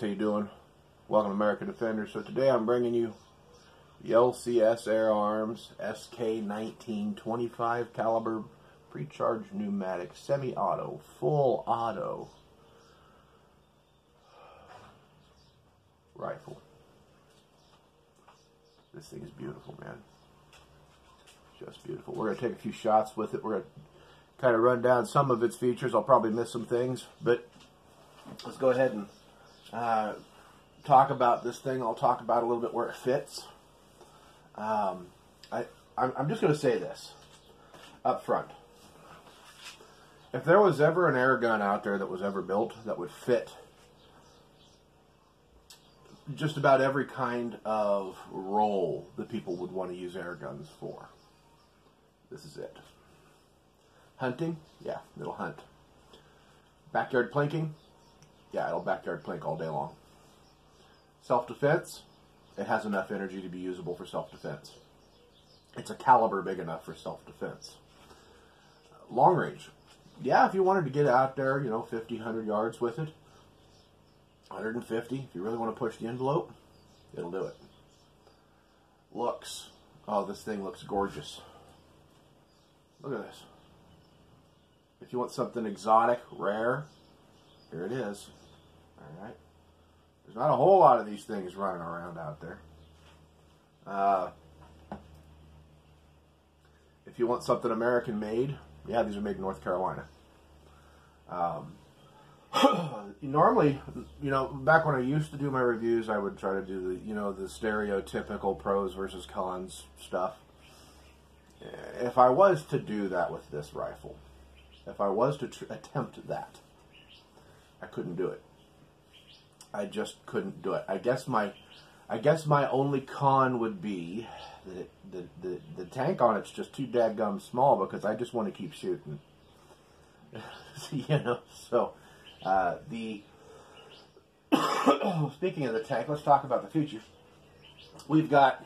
how you doing? Welcome to American Defender. So today I'm bringing you the LCS Air Arms SK19 25 caliber pre-charged pneumatic semi-auto, full auto rifle. This thing is beautiful, man. Just beautiful. We're going to take a few shots with it. We're going to kind of run down some of its features. I'll probably miss some things, but let's go ahead and talk about this thing. I'll talk about a little bit where it fits. I'm just going to say this up front. If there was ever an air gun out there that was ever built that would fit just about every kind of role that people would want to use air guns for, this is it. Hunting? Yeah, it'll hunt. Backyard plinking? Yeah, it'll backyard plink all day long. Self-defense? It has enough energy to be usable for self-defense. It's a caliber big enough for self-defense. Long range? Yeah, if you wanted to get out there, 50, 100 yards with it, 150, if you really want to push the envelope, it'll do it. Looks. Oh, this thing looks gorgeous. Look at this. If you want something exotic, rare, here it is. Alright. There's not a whole lot of these things running around out there. If you want something American made, yeah, these are made in North Carolina. Normally, back when I used to do my reviews, I would try to do the stereotypical pros versus cons stuff. If I was to do that with this rifle, if I was to attempt that, I couldn't do it. I just couldn't do it. I guess my only con would be that the tank on it's just too dadgum small because I just want to keep shooting. So speaking of the tank, let's talk about the features. We've got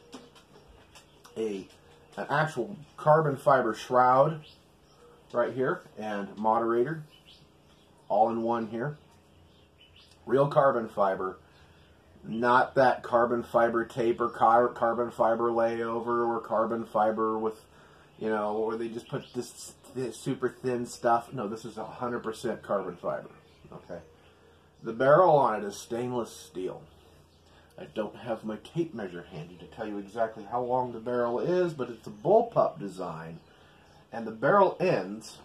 an actual carbon fiber shroud right here and moderator all in one here. Real carbon fiber, not that carbon fiber tape or carbon fiber layover or carbon fiber with, where they just put this super thin stuff. No, this is 100% carbon fiber. Okay. The barrel on it is stainless steel. I don't have my tape measure handy to tell you exactly how long the barrel is, but it's a bullpup design, and the barrel ends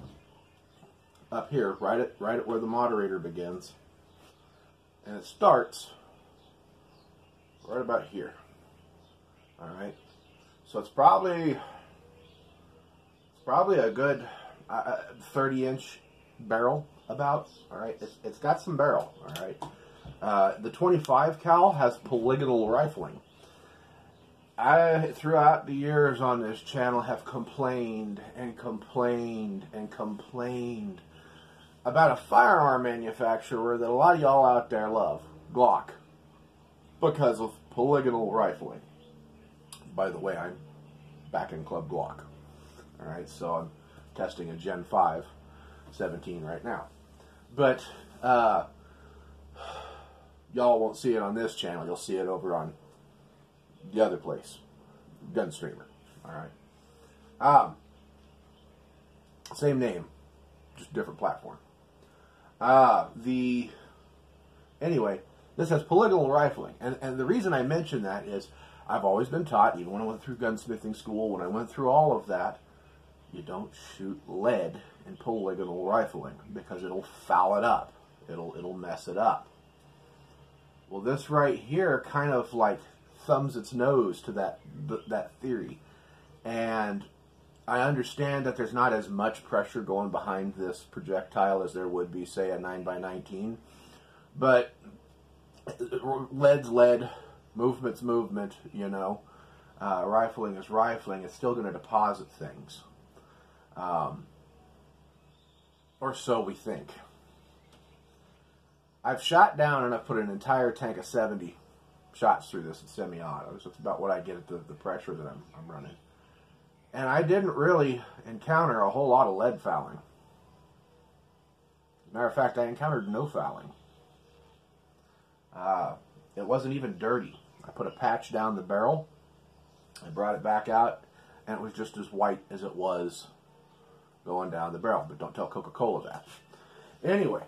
up here, right at where the moderator begins, and it starts right about here. All right, so it's probably a good 30-inch barrel about. All right, it's got some barrel. All right, the 25 cal has polygonal rifling. I, throughout the years on this channel, have complained and complained and complained about a firearm manufacturer that a lot of y'all out there love, Glock, because of polygonal rifling. By the way, I'm back in Club Glock. Alright, so I'm testing a Gen 5 17 right now. But y'all won't see it on this channel. You'll see it over on the other place, Gunstreamer. Alright. Same name, just different platform. Anyway, this has polygonal rifling, and the reason I mention that is I've always been taught, even when I went through gunsmithing school, when I went through all of that, you don't shoot lead in polygonal rifling because it'll foul it up. It'll mess it up. Well, this right here kind of like thumbs its nose to that theory, and I understand that there's not as much pressure going behind this projectile as there would be, say, a 9x19, but lead's lead, movement's movement, rifling is rifling. It's still going to deposit things. Or so we think. I've shot down and I've put an entire tank of 70 shots through this in semi-auto. So it's about what I get at the pressure that I'm running. And I didn't really encounter a whole lot of lead fouling. Matter of fact, I encountered no fouling. It wasn't even dirty. I put a patch down the barrel. I brought it back out, and it was just as white as it was going down the barrel. But don't tell Coca-Cola that. Anyway,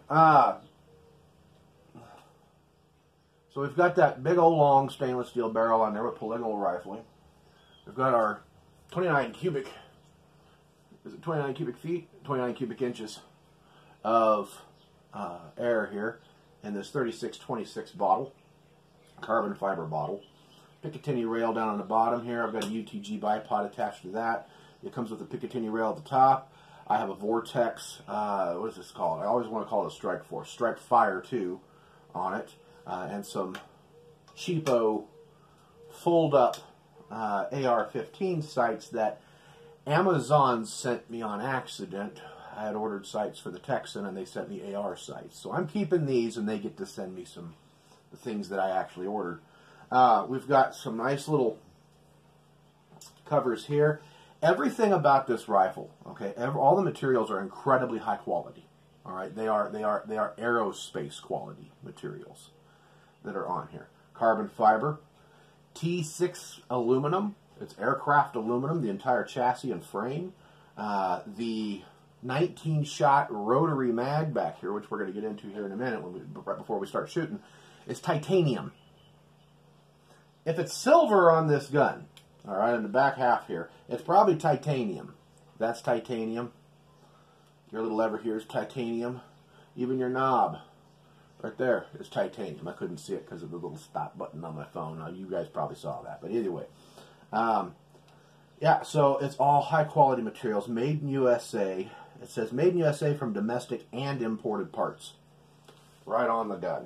so we've got that big old long stainless steel barrel on there with polygonal rifling. We've got our 29 cubic, is it 29 cubic feet? 29 cubic inches of air here in this 3626 bottle, carbon fiber bottle. Picatinny rail down on the bottom here. I've got a UTG bipod attached to that. It comes with a Picatinny rail at the top. I have a Vortex, what is this called? I always want to call it a Strike Force. Strike Fire 2 on it. And some cheapo fold-up AR-15 sights that Amazon sent me on accident. I had ordered sights for the Texan, and they sent me AR sights. So I'm keeping these, and they get to send me some the things that I actually ordered. We've got some nice little covers here. Everything about this rifle, okay, all the materials are incredibly high quality. All right, they are aerospace quality materials that are on here. Carbon fiber, T6 aluminum. It's aircraft aluminum, the entire chassis and frame. The 19-shot rotary mag back here, which we're going to get into here in a minute, right before we start shooting, is titanium. If it's silver on this gun, all right, in the back half here, it's probably titanium. That's titanium. Your little lever here is titanium. Even your knob right there is titanium. I couldn't see it because of the little stop button on my phone. Now, you guys probably saw that. But either way, yeah, so it's all high-quality materials, made in USA. It says made in USA from domestic and imported parts. Right on the gun.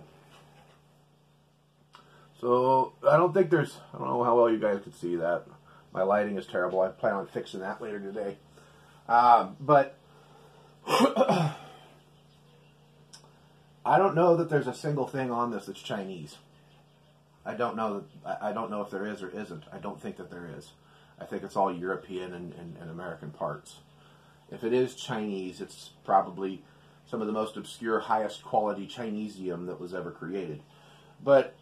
So, I don't know how well you guys could see that. My lighting is terrible. I plan on fixing that later today. But I don't know that there's a single thing on this that's Chinese. I don't know if there is or isn't. I don't think that there is. I think it's all European and American parts. If it is Chinese, it's probably some of the most obscure, highest quality Chinesium that was ever created. But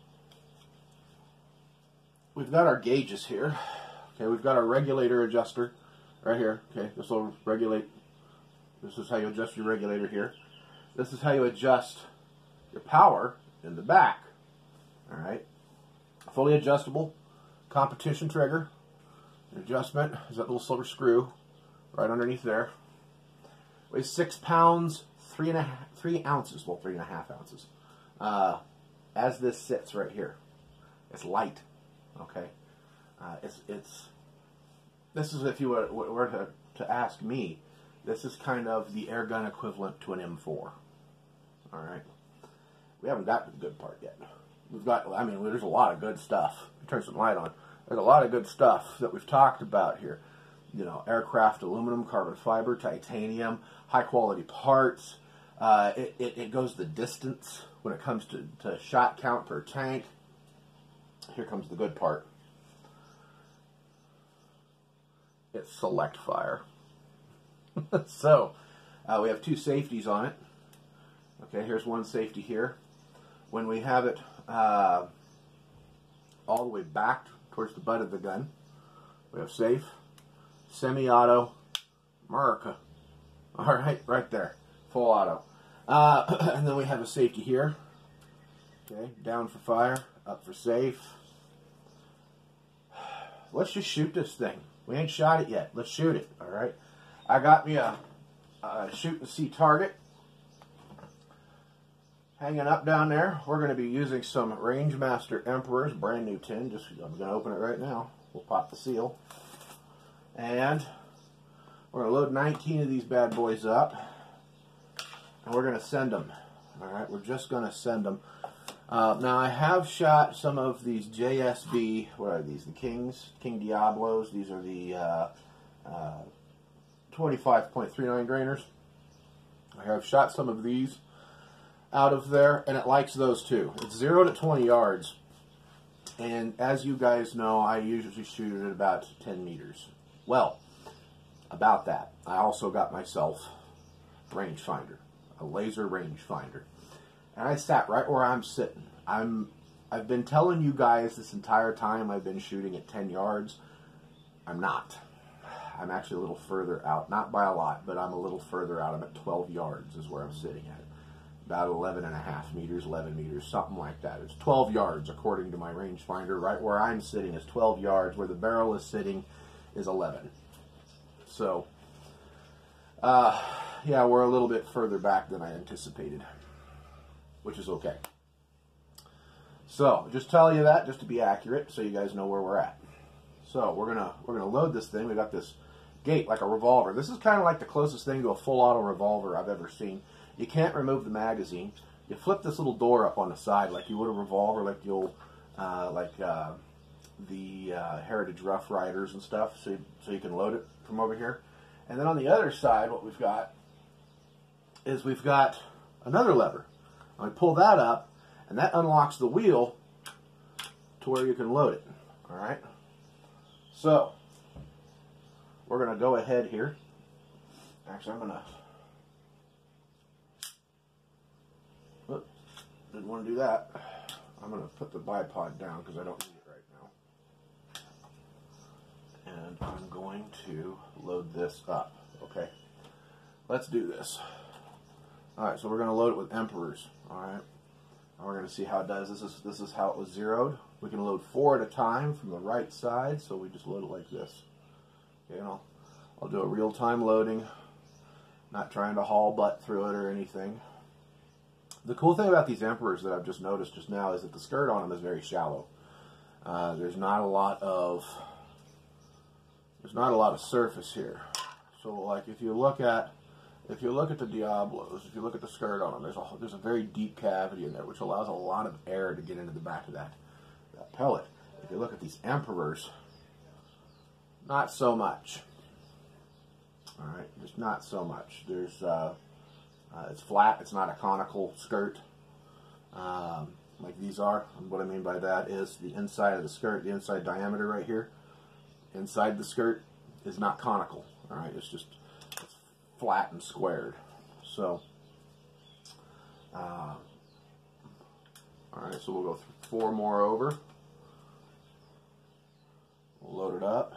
we've got our gauges here. Okay, we've got our regulator adjuster right here. Okay, this will regulate. This is how you adjust your regulator here. This is how you adjust your power in the back. All right, fully adjustable competition trigger. The adjustment is that little silver screw right underneath there. Weighs 6 pounds, 3 ounces. Well, 3.5 ounces. As this sits right here, it's light. Okay, this is, if you were to ask me, this is kind of the air gun equivalent to an M4. All right, we haven't got to the good part yet. We've got, I mean, there's a lot of good stuff. Turn some light on. There's a lot of good stuff that we've talked about here. You know, aircraft aluminum, carbon fiber, titanium, high quality parts. It goes the distance when it comes to shot count per tank. Here comes the good part. It's select fire. So, we have 2 safeties on it. Okay, here's one safety here. When we have it all the way back towards the butt of the gun, we have safe, semi-auto, America. All right, right there, full auto. And then we have a safety here. Okay, down for fire, up for safe. Let's just shoot this thing. We ain't shot it yet. Let's shoot it, all right? I got me a shoot and see target hanging up down there. We're going to be using some Rangemaster Emperor's brand new tin. I'm going to open it right now. We'll pop the seal. And we're going to load 19 of these bad boys up. And we're going to send them. All right, we're just going to send them. Now, I have shot some of these JSB, what are these, the King Diablos. These are the 25.39 grainers. I have shot some of these out of there, and it likes those too. It's 0 to 20 yards, and as you guys know, I usually shoot it at about 10 meters. Well, about that. I also got myself a rangefinder, a laser rangefinder. And I sat right where I'm sitting, I've been telling you guys this entire time I've been shooting at 10 yards. I'm not. I'm actually a little further out. Not by a lot, but I'm a little further out. I'm at 12 yards is where I'm sitting at. About 11.5 meters, 11 meters, something like that. It's 12 yards according to my rangefinder. Right where I'm sitting is 12 yards. Where the barrel is sitting is 11. So, yeah, we're a little bit further back than I anticipated, which is okay. So, just tell you that just to be accurate, so you guys know where we're at. So we're gonna load this thing. We got this gate like a revolver. This is kind of like the closest thing to a full auto revolver I've ever seen. You can't remove the magazine. You flip this little door up on the side like you would a revolver, like the old, Heritage Rough Riders and stuff. So you can load it from over here. And then on the other side, what we've got is we've got another lever. And we pull that up, and that unlocks the wheel to where you can load it. All right. So we're going to go ahead here. Actually, I'm going to. Didn't want to do that. I'm going to put the bipod down because I don't need it right now. And I'm going to load this up. Okay. Let's do this. Alright, so we're going to load it with Emperors. Alright. And we're going to see how it does. This is how it was zeroed. We can load 4 at a time from the right side, so we just load it like this. Okay, and I'll do a real-time loading. Not trying to haul butt through it or anything. The cool thing about these Emperors that I've just noticed just now is that the skirt on them is very shallow. There's not a lot of surface here. So, like if you look at the Diablos, if you look at the skirt on them, there's a very deep cavity in there, which allows a lot of air to get into the back of that pellet. If you look at these Emperors, not so much. All right, just not so much. There's it's flat. It's not a conical skirt like these are. And what I mean by that is the inside of the skirt, the inside diameter right here, inside the skirt is not conical. All right, it's flat and squared. So, all right, so we'll go 4 more over. We'll load it up.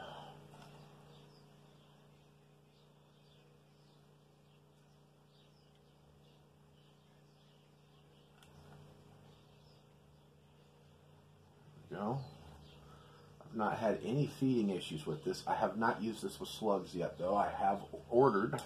Go. I've not had any feeding issues with this. I have not used this with slugs yet, though. I have ordered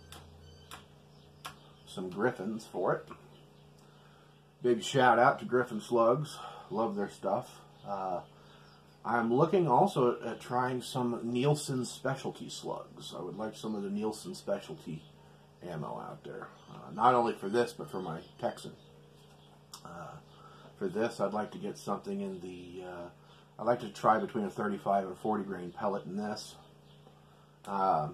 some Griffins for it. Big shout out to Griffin Slugs. Love their stuff. I'm looking also at trying some Nielsen specialty slugs. I would like some of the Nielsen specialty ammo out there. Not only for this, but for my Texan. For this, I'd like to get something in the, I'd like to try between a 35 and 40 grain pellet in this. And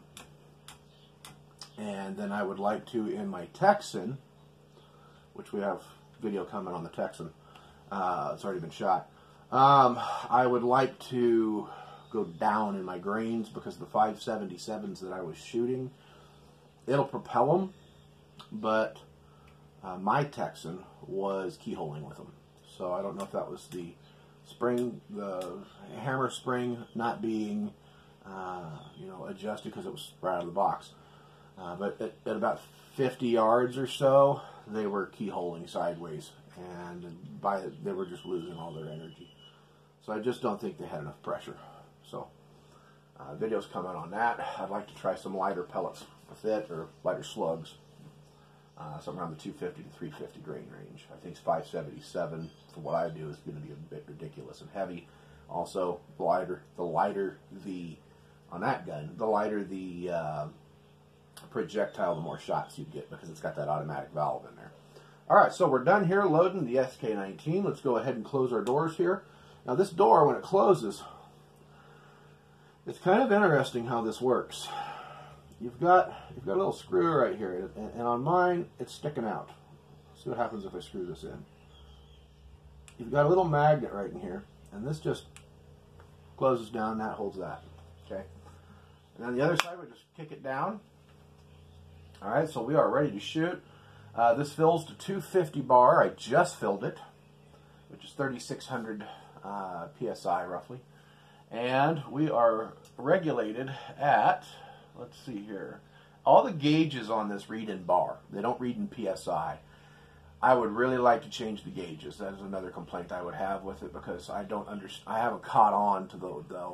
then I would like to, in my Texan, which we have video coming on the Texan, it's already been shot. I would like to go down in my grains because the 577s that I was shooting, it'll propel them, but my Texan was keyholing with them. So I don't know if that was the spring, the hammer spring not being, adjusted because it was right out of the box. But at about 50 yards or so, they were keyholing sideways, and they were just losing all their energy. So I just don't think they had enough pressure. So videos coming on that. I'd like to try some lighter pellets with it, or lighter slugs. Somewhere around the 250 to 350 grain range. I think 577 for what I do is going to be a bit ridiculous and heavy. Also, the lighter the on that gun, the lighter the projectile, the more shots you get because it's got that automatic valve in there. All right, so we're done here loading the SK19. Let's go ahead and close our doors here. Now, this door, when it closes, it's kind of interesting how this works. You've got a little screw right here, and on mine, it's sticking out. Let's see what happens if I screw this in. You've got a little magnet right in here, and this just closes down, that holds that, okay? And on the other side, we just kick it down. All right, so we are ready to shoot. This fills to 250 bar. I just filled it, which is 3,600 PSI roughly. And we are regulated at, let's see here, all the gauges on this read in bar. They don't read in PSI. I would really like to change the gauges. That is another complaint I would have with it, because I don't understand. I haven't caught on to the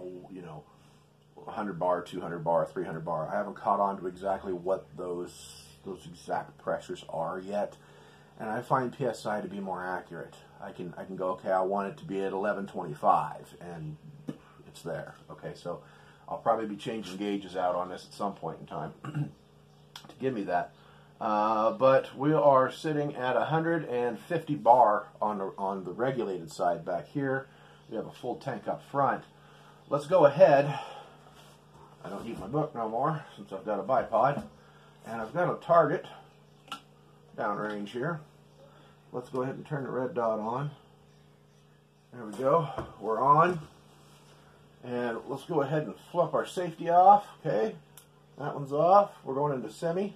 100 bar, 200 bar, 300 bar. I haven't caught on to exactly what those exact pressures are yet. And I find PSI to be more accurate. I can go, okay, I want it to be at 1125, and it's there. Okay, so I'll probably be changing gauges out on this at some point in time to give me that. But we are sitting at 150 bar on the regulated side back here. We have a full tank up front. Let's go ahead. I don't need my book no more since I've got a bipod. And I've got a target downrange here. Let's go ahead and turn the red dot on. There we go. We're on. And let's go ahead and flip our safety off. Okay. That one's off. We're going into semi.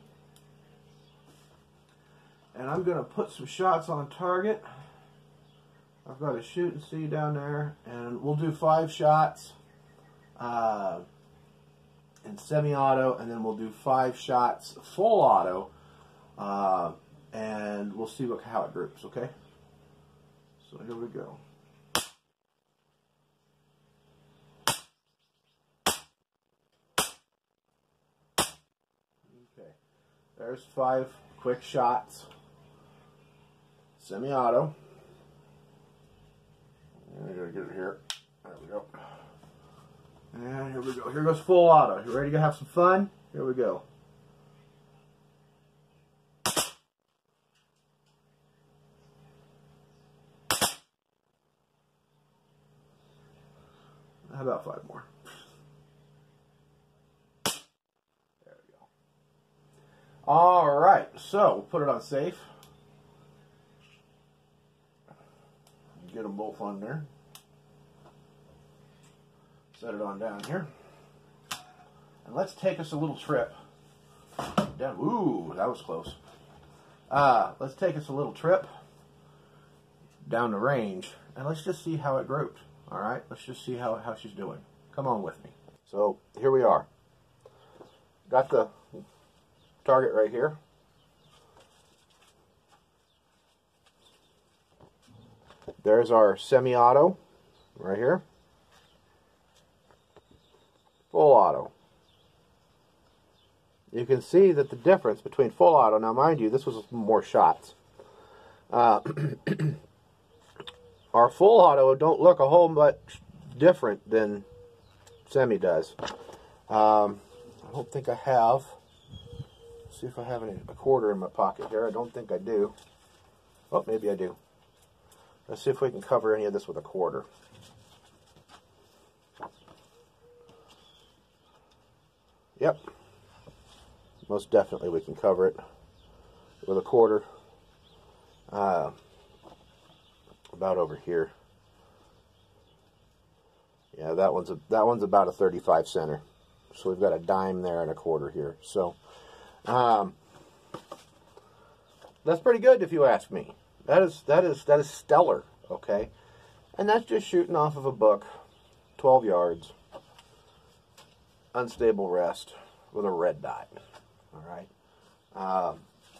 And I'm going to put some shots on target. I've got a shoot and see down there. And we'll do 5 shots in semi-auto. And then we'll do 5 shots full auto. And we'll see how it groups, okay? So here we go. Okay. There's 5 quick shots. Semi-auto. I gotta get it here. There we go. And here we go. Here goes full auto. You ready to have some fun? Here we go. How about 5 more? There we go. All right, so we'll put it on safe. Get them both on there. Set it on down here. And let's take us a little trip down. Ooh, that was close. Let's take us a little trip down the range, and let's just see how it grouped. All right, let's just see how she's doing. Come on with me. So here we are. Got the target right here. There's our semi-auto right here. Full auto. You can see that the difference between full auto, now mind you, this was more shots. Our full auto don't look a whole much different than semi does. I don't think I have. Let's see if I have a quarter in my pocket here. I don't think I do. Oh, maybe I do. Let's see if we can cover any of this with a quarter. Yep. Most definitely we can cover it with a quarter. About over here. Yeah, that one's about a 35 center. So we've got a dime there and a quarter here. So that's pretty good if you ask me. That is stellar, okay? And that's just shooting off of a book, 12 yards, unstable rest with a red dot. All right,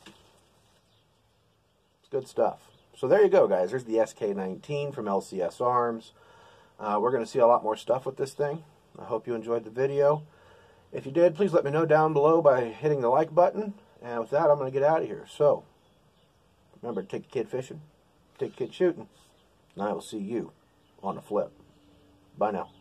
it's good stuff. So there you go, guys. There's the SK19 from LCS Arms. We're going to see a lot more stuff with this thing. I hope you enjoyed the video. If you did, please let me know down below by hitting the like button. And with that, I'm going to get out of here. So remember to take a kid fishing, take a kid shooting, and I will see you on the flip. Bye now.